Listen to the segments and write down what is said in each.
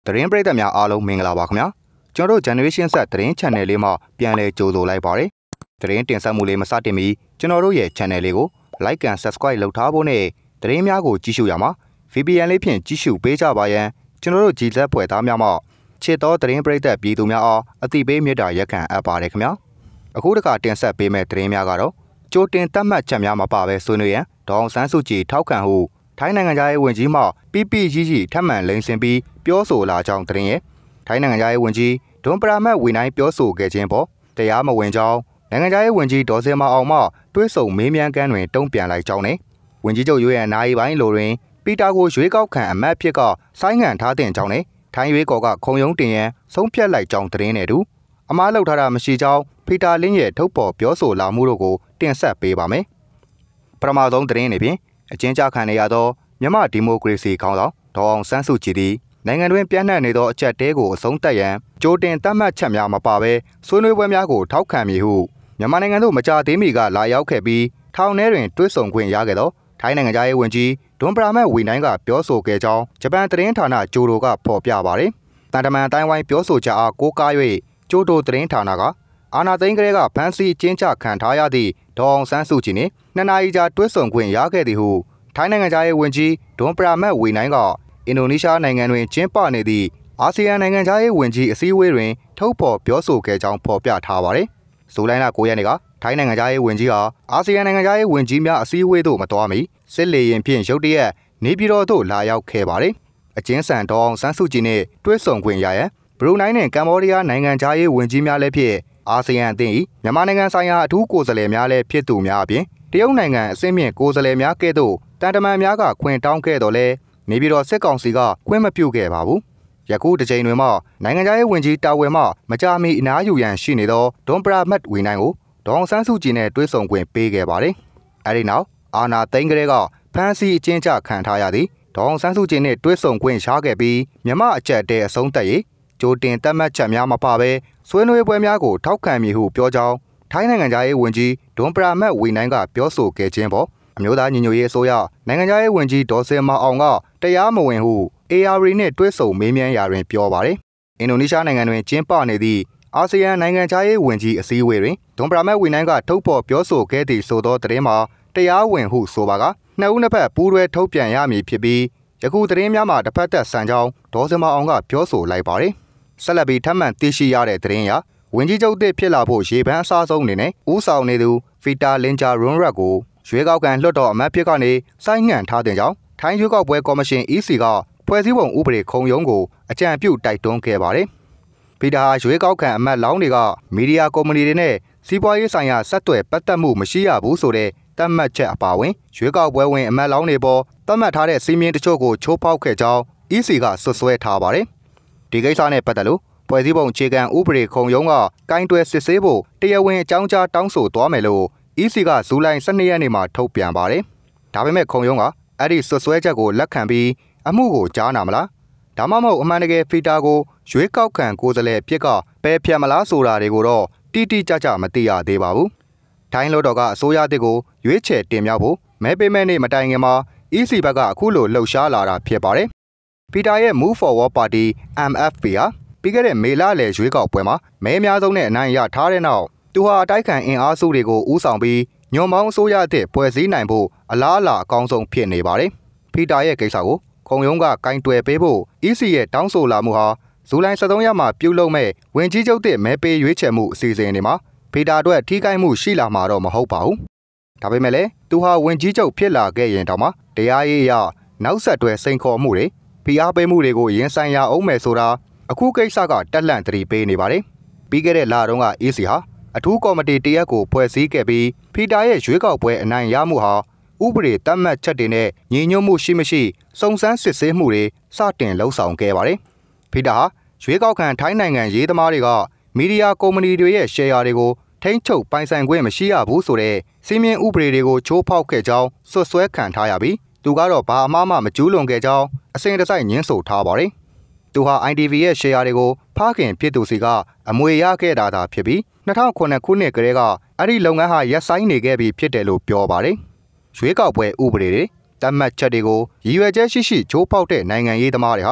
သတင်းပရိသတ်များအားလုံးမင်္ဂလာပါခင်ဗျာကျွန်တော်တို့ Generation Z သတင်း channel လေးမှာပြန်လည်ကြိုဆိုလိုက်ပါတယ်သတင်းတင်ဆက်မှုလေးမစတင်မီကျွန်တော်တို့ရဲ့ channel လေးကို like and subscribe လုပ်ထားဖို့နဲ့သတင်းများကိုကြည့်ရှုရမှာ VPN လေးဖြင့်ကြည့်ရှုပေးကြပါရန်ကျွန်တော်တို့ကြည်သက်ဖွယ်သားများမှချစ်တော်သတင်းပရိသတ်ပြည်သူများအားအသိပေးမြတ်တာရက်ခံအပ်ပါတယ်ခင်ဗျာအခုတခါတင်ဆက်ပေးမယ့်သတင်းများကတော့ကြိုတင်သတ်မှတ်ချက်များမပါဘဲဆွေးနွေးရန်ဒေါအောင်ဆန်းစုကြည်ထောက်ခံဟုထိုင်းနိုင်ငံသားရေးဝန်ကြီးမှPPGGထပ်မံလိန်ဆင်ပြီးပြောဆိုလာကြောင်းသတင်းရဲ့ထိုင်းနိုင်ငံသားရေးဝန်ကြီးဒွန်ပရာမတ်ဝီနိုင်ပြောဆိုခဲ့ခြင်းပေါ်တရားမဝင်ကြောင်းနိုင်ငံသားရေးဝန်ကြီးဒေါ်စင်မအောင်မှတွဲဆုံမေးမြန်းခန်းတွင်တုံ့ပြန်လိုက်ကြောင်းနဲ့ဝန်ကြီးချုပ်ရွေးရန်နိုင်ပိုင်းလိုတွင်ပီတာကိုရွေးကောက်ခံအမတ်ဖြစ်ကဆိုင်းငံ့ထားတဲ့ကြောင်းနဲ့ထိုင်းရွေးကော်ကခုံရုံးတင်ရန်ဆုံးဖြတ်လိုက်ကြောင်းသတင်းနဲ့တူအမားလောက်ထားတာမရှိကြောင်းပီတာလင်းရဲ့ထုတ်ပေါ်ပြောဆိုလာမှုတို့ကိုတင်ဆက်ပေးပါမယ်ပထမဆုံးသတင်းတွေဖြင့်အကျဉ်းချခံရသောမြန်မာဒီမိုကရေစီခေါင်းဆောင်ဒေါ်အောင်ဆန်းစုကြည်သည်နိုင်ငံတွင်ပြန့်နှံ့နေသောအချက်တဲကိုအဆုံးသတ်ရန်ကြိုတင်သတ်မှတ်ချက်များမပါဘဲဆွေးနွေးပွဲများကိုထောက်ခံမည်ဟုမြန်မာနိုင်ငံသို့မကြာသေးမီကလာရောက်ခဲ့ပြီးထောင်ထဲတွင်တွဲဆုံခွင့်ရခဲ့သောထိုင်းနိုင်ငံသားရေးဝန်ကြီးဒွန်ပရာမတ်ဝီနိုင်ကပြောဆိုခဲ့ကြောင်းဂျပန်သတင်းဌာနဂျိုဒိုကဖော်ပြပါတယ်။တန်တမန်အတိုင်းဝိုင်းပြောဆိုချက်အားကိုးကား၍ဂျိုဒိုသတင်းဌာနကအာဏာသိမ်းကလေးကဖမ်းဆီးကျင်းချခံထားရသည့်ဒေါ်အောင်ဆန်းစုကြည်နှင့်2 နာရီကြာတွဲဆုံခွင့်ရခဲ့သည်ဟုထိုင်းနိုင်ငံသားရေးဝန်ကြီးဒွန်ပရာမတ်ဝီနိုင်ကအင်ဒိုနီးရှားနိုင်ငံတွင်ကျင်းပနေသည့်အာဆီယံနိုင်ငံသားရေးဝန်ကြီးအစည်းအဝေးတွင်ထုတ်ဖော်ပြောဆိုခဲ့ကြောင်းဖော်ပြထားပါတယ်။ဇူလိုင်လ9ရက်နေ့ကထိုင်းနိုင်ငံသားရေးဝန်ကြီးဟာအာဆီယံနိုင်ငံသားရေးဝန်ကြီးများအစည်းအဝေးသို့မသွားမီစစ်လေယာဉ်ဖြင့်ရုတ်တရက်နေပြည်တော်သို့လာရောက်ခဲ့ပါတယ်။အကျဉ်းဆန်ဒေါ်အောင်ဆန်းစုကြည်နှင့်တွဲဆုံခွင့်ရရန်ဘရူနိုင်းနှင့်ကမ္ဘောဒီးယားနိုင်ငံသားရေးဝန်ကြီးများလည်းဖြစ်အာဆီယံအသင်း၏မြန်မာနိုင်ငံဆိုင်ရာအထူးကိုယ်စားလှယ်များလည်းဖြစ်သူများအပြင်တရုတ်နိုင်ငံအဆင့်မြင့်ကိုယ်စားလှယ်များကဲ့သို့တန်တမန်များကခွင့်တောင်းခဲ့တော်လဲနေပြည်တော်စစ်ကောင်စီကခွင့်မပြုခဲ့ပါဘူး။ယခုတစ်ချိန်တွင်မှနိုင်ငံသားရေးဝန်ကြီးတာဝန်မှမကြာမီအနားယူရန်ရှိနေသောဒွန်ပရာမတ်ဝီနိုင်ကိုဒေါအောင်ဆန်းစုကြည်နဲ့တွဲဆုံခွင့်ပေးခဲ့ပါတယ်။အဲဒီနောက်အာဏာသိမ်းကလေးကဖမ်းဆီးအကျဉ်းချခံထားရသည့်ဒေါအောင်ဆန်းစုကြည်နဲ့တွဲဆုံခွင့်ရခဲ့ပြီးမြန်မာအကြက်တဲအဆုံးသက်ရေးကြိုတင်သတ်မှတ်ချက်များမပါဘဲဆွေးနွေးပွဲများကိုထောက်ခံမည်ဟုပြောကြောင်းထိုင်းနိုင်ငံသားရေးဝန်ကြီးဒွန်ပရာမတ်ဝီနိုင်ကပြောဆိုခဲ့ခြင်းပေါ်အမျိုးသားညီညွတ်ရေးအစိုးရနိုင်ငံသားရေးဝန်ကြီးဒေါ်စင်မအောင်ကတရားမဝင်ဟု AR နဲ့တွဲဆုံမေးမြန်းရာတွင်ပြောပါတယ်။အင်ဒိုနီးရှားနိုင်ငံတွင်ကျင်းပနေသည့်အာဆီယံနိုင်ငံသားရေးဝန်ကြီးအစည်းအဝေးတွင်ဒွန်ပရာမတ်ဝီနိုင်ကထုတ်ဖော်ပြောဆိုခဲ့သည့်ဆိုသောသတင်းမှာတရားဝင်ဟုဆိုပါကနှစ်ဦးနှစ်ဖက်ပူးတွဲထုတ်ပြန်ရမည်ဖြစ်ပြီးယခုသတင်းများမှာတစ်ဖက်သက်ဆန်ကြောင်းဒေါ်စင်မအောင်ကပြောဆိုလိုက်ပါတယ်။ဆက်လက်ပြီးထပ်မံသိရှိရတဲ့သတင်းအရဝန်ကြီးချုပ်သစ်ဖြစ်လာဖို့ရေပန်းအစားဆုံးအနေနဲ့ဦးဆောင်နေသူဖီတာလင်ဂျာရွန်ရက်ကိုရွေးကောက်ခံလွှတ်တော်အမတ်ဖြစ်ကနေဆိုင်းငံ့ထားတဲ့ကြောင်းထိုင်းရွေးကောက်ပွဲကော်မရှင် EC ကဖွဲ့စည်းပုံဥပဒေခုံရုံးကိုအကြံပြုတိုက်တွန်းခဲ့ပါတယ်။ဖီတာရွေးကောက်ခံအမတ်လောင်းတွေကမီဒီယာကုမ္ပဏီတွေနဲ့စီးပွားရေးဆိုင်ရာဆက်သွယ်ပတ်သက်မှုမရှိရဘူးဆိုတဲ့သတ်မှတ်ချက်အပါအဝင်ရွေးကောက်ပွဲဝင်အမတ်လောင်းတွေပေါ်သတ်မှတ်ထားတဲ့စီမင်းတချို့ကိုချိုးဖောက်ခဲ့ကြောင်း EC ကဆွဆွဲထားပါတယ်။ဒီကိစ္စနဲ့ပတ်သက်လို့ဖွဲ့စည်းပုံအခြေခံဥပဒေခုံရုံးကကိုင်းတွယ်စစ်ဆေးဖို့တရားဝင်အကြောင်းကြားတောင်းဆိုသွားမယ်လို့ EC ကဇူလိုင်12ရက်နေ့မှာထုတ်ပြန်ပါတယ်။ဒါပေမဲ့ခုံရုံးကအဲ့ဒီဆွဆွဲချက်ကိုလက်ခံပြီးအမှုကိုကြားနာမလားဒါမှမဟုတ်အမှန်တကယ်ဖီတာကိုရွေးကောက်ခံကိုယ်စားလှယ်ဖြစ်ကပယ်ဖြတ်မလားဆိုတာတွေကိုတော့တိတိကျကျမသိရသေးပါဘူး။ထိုင်းလွှတ်တော်ကအစိုးရတစ်ကိုရွေးချယ်တင်မြှောက်ဖို့မဲပေးမဲ့နေ့မတိုင်ခင်မှာ EC ဘက်ကအခုလိုလှုပ်ရှားလာတာဖြစ်ပါတယ်။ဖီတာရဲ့ Move Forward Party MFP ဟာပြီးခဲ့တဲ့မေလလယ်ရွေးကောက်ပွဲမှာမဲအများဆုံးနဲ့အနိုင်ရထားတဲ့နောက်သူဟာအတိုက်ခံအင်အားစုတွေကိုဦးဆောင်ပြီးညွန်ပေါင်းအစိုးရအသစ်ဖွဲ့စည်းနိုင်ဖို့အလားအလာအကောင်းဆုံးဖြစ်နေပါတယ်။ဖီတာရဲ့ကိစ္စကိုခုံရုံးကကင်တွယ်ပေးဖို့ EC ရဲ့တောင်းဆိုလာမှုဟာဇူလိုင်13ရက်မှာပြုလုပ်မဲ့ဝင်ကြီးချုပ်သစ်မဲပေးရွေးချယ်မှုအစီအစဉ်တွေမှာဖီတာအတွက်ထိခိုက်မှုရှိလာမှာတော့မဟုတ်ပါဘူး။ဒါပေမဲ့လည်းသူဟာဝင်ကြီးချုပ်ဖြစ်လာခဲ့ရင်တောင်မှတရားရေးအရနောက်ဆက်တွဲစိန်ခေါ်မှုတွေဖိအားပေးမှုတွေကိုရင်ဆိုင်ရအောင်မယ်ဆိုတာအခုကိစ္စကတက်လန့်သတိပေးနေပါတယ်။ပြီးခဲ့တဲ့လတုန်းက EC ဟာအထူးကော်မတီတရက်ကိုဖွဲ့စည်းခဲ့ပြီးဖီတာရဲ့ရွေးကောက်ပွဲအနိုင်ရမှုဟာဥပဒေသတ်မှတ်ချက်တွေနဲ့ညီညွတ်မှုရှိမရှိစုံစမ်းစစ်ဆေးမှုတွေစတင်လှုပ်ဆောင်ခဲ့ပါတယ်။ဖီတာဟာရွေးကောက်ခံထိုင်းနိုင်ငံရေးသမားတွေကမီဒီယာကုမ္ပဏီတွေရဲ့ရှယ်ယာတွေကိုထိန်းချုပ်ပိုင်ဆိုင်ခွင့်မရှိရဘူးဆိုတဲ့စီမင်းဥပဒေတွေကိုချိုးဖောက်ခဲ့ကြောင်းဆွဆွဲခံထားရပြီးသူကတော့ဘာအမှားမှမကျူးလွန်ခဲ့ကြောင်းအစဉ်တစိုက်ညှင်းဆိုထားပါတယ်။သူဟာ ITV ရဲ့ရှယ်ယာတွေကိုဖခင်ဖြစ်သူစီကအမွေရခဲ့တာသာဖြစ်ပြီး2009ခုနှစ်ကတည်းကအဲ့ဒီလုပ်ငန်းဟာရပ်ဆိုင်းနေခဲ့ပြီဖြစ်တယ်လို့ပြောပါတယ်။ရွေးကောက်ပွဲဥပဒေတွေတတ်မှတ်ချက်တွေကိုရည်ရွယ်ချက်ရှိရှိချိုးဖောက်တဲ့နိုင်ငံရေးသမားတွေဟာ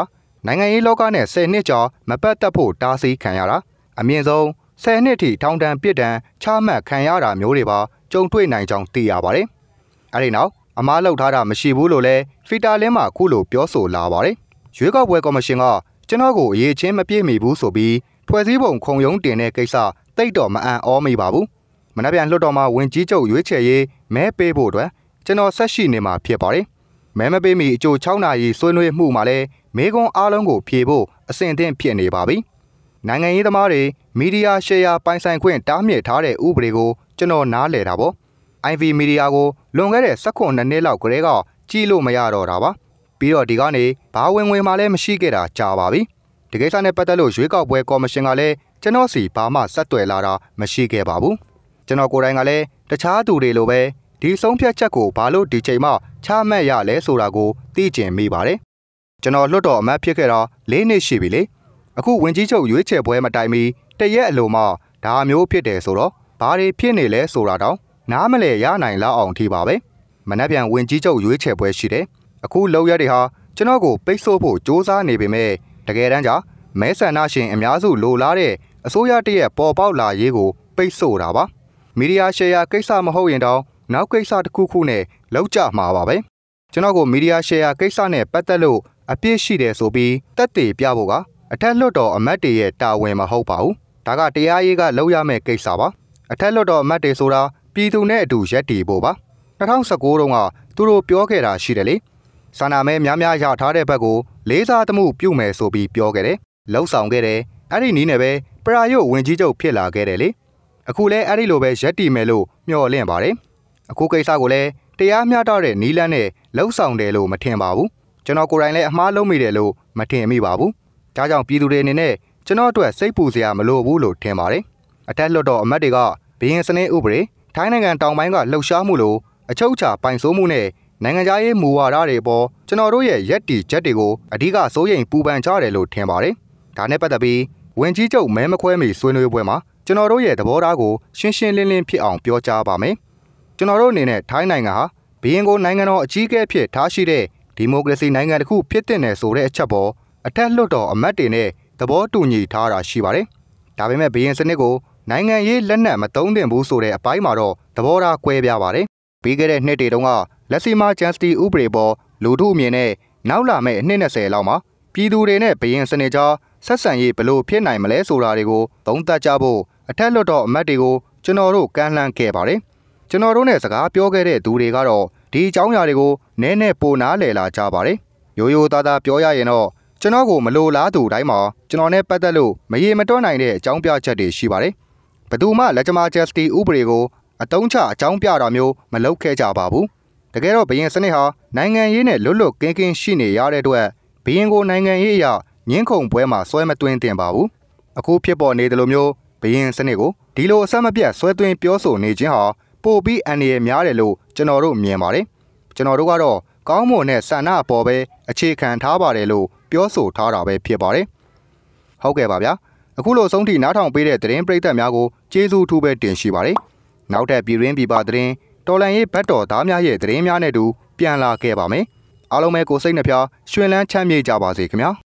နိုင်ငံရေးလောကနဲ့10နှစ်ကျော်မပတ်သက်ဖို့တားဆီးခံရတာအမြင့်ဆုံး10နှစ်ထိထောင်ဒဏ်ပြစ်ဒဏ်ချမှတ်ခံရတာမျိုးတွေပါကြုံတွေ့နိုင်ကြောင်းသိရပါတယ်။အဲဒီနောက်အမားလောက်ထားတာမရှိဘူးလို့လည်းဖီတာလင်းမှာခုလိုပြောဆိုလာပါတယ်။ရွေးကောက်ပွဲကော်မရှင်ကကျွန်တော်ကိုအရေးချင်းမပြည့်မီဘူးဆိုပြီးဖွဲ့စည်းပုံခုံရုံးတင်တဲ့ကိစ္စတိတ်တော့မအံ့ဩမိပါဘူး။မနက်ဖြန်လွှတ်တော်မှာဝင်ကြီးချုပ်ရွေးချယ်ရေးမဲပေးဖို့အတွက်ကျွန်တော်ဆက်ရှိနေမှာဖြစ်ပါတယ်။မဲမပေးမီအကျိုး6နာရီဆွေးနွေးမှုမှာလည်းမေကွန်အားလုံးကိုဖြေဖို့အဆင်သင့်ဖြစ်နေပါပြီ။နိုင်ငံရေးသမားတွေမီဒီယာရှယ်ယာပိုင်ဆိုင်ခွင့်တားမြစ်ထားတဲ့ဥပဒေကိုကျွန်တော်နားလည်တာပေါ့။ IV မီဒီယာကိုလွန်ခဲ့တဲ့19နှစ်လောက်ကတည်းကကြည့်လို့မရတော့တာပါ။ပြီးတော့ဒီကနေဘာဝင်မှလည်းမရှိခဲ့တာကြာပါပြီ။ဒီကိစ္စနဲ့ပတ်သက်လို့ရွေးကောက်ပွဲကော်မရှင်ကလည်းကျွန်တော်စီဘာမှဆက်သွယ်လာတာမရှိခဲ့ပါဘူး။ကျွန်တော်ကိုယ်တိုင်ကလည်းတခြားသူတွေလိုပဲဒီဆုံးဖြတ်ချက်ကိုဘာလို့ဒီချိန်မှချမှတ်ရလဲဆိုတာကိုသိကျင်မိပါတယ်။ကျွန်တော်လွတ်တော်အမတ်ဖြစ်ခဲ့တာ4နှစ်ရှိပြီလေ။အခုဝင်ကြီးချုပ်ရွေးချယ်ပွဲမတိုင်မီတရက်အလိုမှဒါမျိုးဖြစ်တယ်ဆိုတော့ဘာတွေဖြစ်နေလဲဆိုတာတောင်နားမလဲရနိုင်လောက်အောင်ထိပါပဲ။မနက်ဖြန်ဝင်ကြီးချုပ်ရွေးချယ်ပွဲရှိတယ်။အခုလောက်ရက်တွေဟာကျွန်တော်ကိုပိတ်ဆို့ဖို့စ조사နေပေမဲ့တကယ်တမ်းကျမဲဆန္ဒရှင်အများစုလိုလားတဲ့အစိုးရတရက်ပေါ်ပေါက်လာရေးကိုပိတ်ဆို့တာပါ။မီဒီယာရှယ်ယာကိစ္စမဟုတ်ရင်တောင်နောက်ကိစ္စတစ်ခုခုနဲ့လောက်ကြမှာပါပဲကျွန်တော်ကိုမီဒီယာရှယ်ယာကိစ္စနဲ့ပတ်သက်လို့အပြစ်ရှိတယ်ဆိုပြီးတက်တည်ပြဖို့ကအထက်လွှတ်တော်အမတ်တွေရဲ့တာဝန်မဟုတ်ပါဘူးဒါကတရားရေးကလုပ်ရမယ့်ကိစ္စပါအထက်လွှတ်တော်အမတ်တွေဆိုတာပြည်သူနဲ့အတူရက်တည်ဖို့ပါ2019တုန်းကသူတို့ပြောခဲ့တာရှိတယ်လေဆန္ဒမဲများများရထားတဲ့ဘက်ကိုလေးစားသမှုပြုမယ်ဆိုပြီးပြောခဲ့တယ်လှုပ်ဆောင်ခဲ့တယ်အဲ့ဒီနည်းနဲ့ပဲပရာယုတ်ဝင်ကြီးချုပ်ဖြစ်လာခဲ့တယ်လေအခုလဲအဲ့ဒီလိုပဲရက်တည်မယ်လို့မျှော်လင့်ပါတယ်အခုကိစ္စကိုလည်းတရားမျှတတဲ့နီးလန်းနဲ့လှုပ်ဆောင်တယ်လို့မထင်ပါဘူးကျွန်တော်ကိုယ်တိုင်လည်းအမှားလုပ်မိတယ်လို့မထင်မိပါဘူးဒါကြောင့်ပြည်သူတွေအနေနဲ့ကျွန်တော်အတွက်စိတ်ပူစရာမလိုဘူးလို့ထင်ပါတယ်အထက်လွှတ်တော်အမတ်တွေကဘီရင်စနစ်ဥပဒေထိုင်းနိုင်ငံတောင်ပိုင်းကလှုပ်ရှားမှုလို့အချုပ်အခြာပိုင်ဆိုးမှုနဲ့နိုင်ငံခြားရေးမူဝါဒတွေပေါ်ကျွန်တော်တို့ရဲ့ရက်တီချက်တွေကိုအဓိကစိုးရိမ်ပူပန်ကြတယ်လို့ထင်ပါတယ်ဒါနဲ့ပတ်သက်ပြီးဝင်ကြီးချုပ်မဲမခွဲမီဆွေးနွေးပွဲမှာကျွန်တော်တို့ရဲ့သဘောထားကိုရှင်းရှင်းလင်းလင်းဖြစ်အောင်ပြောကြားပါမယ်ကျွန်တော်တို့အနေနဲ့ထိုင်းနိုင်ငံဟာဘီရင်ကိုနိုင်ငံတော်အကြီးအကဲဖြစ်ထားရှိတဲ့ဒီမိုကရေစီနိုင်ငံတစ်ခုဖြစ်တဲ့နယ်ဆိုတဲ့အချက်ပေါ်အထက်လွှတ်တော်အမတ်တွေနဲ့သဘောတူညီထားတာရှိပါတယ်ဒါပေမဲ့ဘီရင်စနစ်ကိုနိုင်ငံရေးလက်နက်မသုံးသင့်ဘူးဆိုတဲ့အပိုင်းမှာတော့သဘောထားကွဲပြားပါတယ်ပြီးခဲ့တဲ့နှစ်တွေတုန်းကလက်စီမာဂျန်စတီဥပဒေပေါ်လူထုအမြင်နဲ့နောက်လာမယ့်အနှစ်20လောက်မှာပြည်သူတွေနဲ့ဘီရင်စနစ်ကြားဆက်ဆံရေးဘယ်လိုဖြစ်နိုင်မလဲဆိုတာတွေကိုသုံးသပ်ကြဖို့အထက်လွှတ်တော်အမတ်တွေကိုကျွန်တော်တို့ကမ်းလှမ်းခဲ့ပါတယ်ကျွန်တော်တို့နဲ့စကားပြောခဲ့တဲ့သူတွေကတော့ဒီအကြောင်းအရာတွေကိုနည်းနည်းပိုနားလည်လာကြပါတယ်ရိုးရိုးသားသားပြောရရင်တော့ကျွန်တော်ကိုမလိုလားသူတိုင်းမှာကျွန်တော်နဲ့ပတ်သက်လို့မရေမတွက်နိုင်တဲ့အကြောင်းပြချက်တွေရှိပါတယ်ဘယ်သူမှလက်ကျမဂျက်စတီဥပဒေကိုအတုံးချအကြောင်းပြတာမျိုးမလုပ်ခဲ့ကြပါဘူးတကယ်တော့ဘီရင်စနစ်ဟာနိုင်ငံရေးနဲ့လွတ်လွတ်ကင်းကင်းရှိနေရတဲ့အတွက်ဘီရင်ကိုနိုင်ငံရေးအရာညှင်းခုန်ပွဲမှာဆွဲမသွင်းသင့်ပါဘူးအခုဖြစ်ပေါ်နေတယ်လို့မျိုးဘီရင်စနစ်ကိုဒီလိုအဆက်မပြတ်ဆွဲသွင်းပြောဆိုနေခြင်းဟာပိုပြီးအန္တရာယ်များတယ်လို့ကျွန်တော်တို့မြင်ပါတယ်ကျွန်တော်တို့ကတော့ကောင်းမွန်တဲ့ဆန္ဒအပေါ်ပဲအခြေခံထားပါတယ်လို့ပြောဆိုထားတာပဲဖြစ်ပါတယ်ဟုတ်ကဲ့ပါဗျာအခုလိုဆုံးထိနားထောင်ပေးတဲ့သတင်းပရိသတ်များကိုကျေးဇူးထူးပဲတင်ရှိပါတယ်နောက်ထပ်ပြည်တွင်းပြည်ပသတင်းတော်လန်ရေးဘတ်တော်သားများရဲ့သတင်းများနဲ့တူပြန်လာခဲ့ပါမယ်အားလုံးပဲကိုစိတ်နှပြရွှင်လန်းချမ်းမြေ့ကြပါစေခင်ဗျာ